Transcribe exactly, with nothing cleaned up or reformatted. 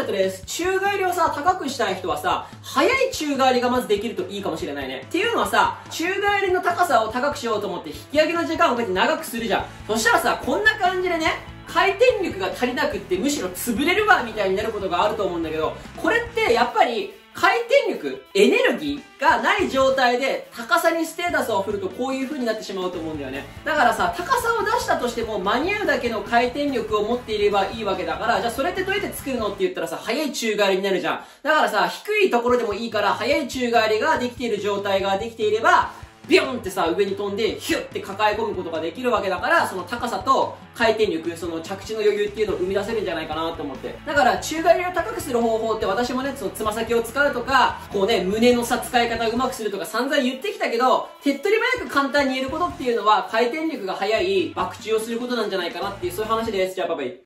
トです。宙返りをさ、高くしたい人はさ、速い宙返りがまずできるといいかもしれないね。っていうのはさ、宙返りの高さを高くしようと思って引き上げの時間をこうやって長くするじゃん。そしたらさ、こんな感じでね、回転力が足りなくってむしろ潰れるわみたいになることがあると思うんだけど、これってやっぱり回転力、エネルギーがない状態で高さにステータスを振るとこういう風になってしまうと思うんだよね。だからさ、高さを出したとしても間に合うだけの回転力を持っていればいいわけだから、じゃあそれってどうやって作るのって言ったらさ、速い宙返りになるじゃん。だからさ、低いところでもいいから速い宙返りができている状態ができていれば、ビョンってさ、上に飛んで、ヒュッって抱え込むことができるわけだから、その高さと回転力、その着地の余裕っていうのを生み出せるんじゃないかなと思って。だから、宙返りを高くする方法って私もね、そのつま先を使うとか、こうね、胸のさ、使い方をうまくするとか散々言ってきたけど、手っ取り早く簡単に言えることっていうのは、回転力が速い爆中をすることなんじゃないかなっていう、そういう話です。じゃあ、バイバイ。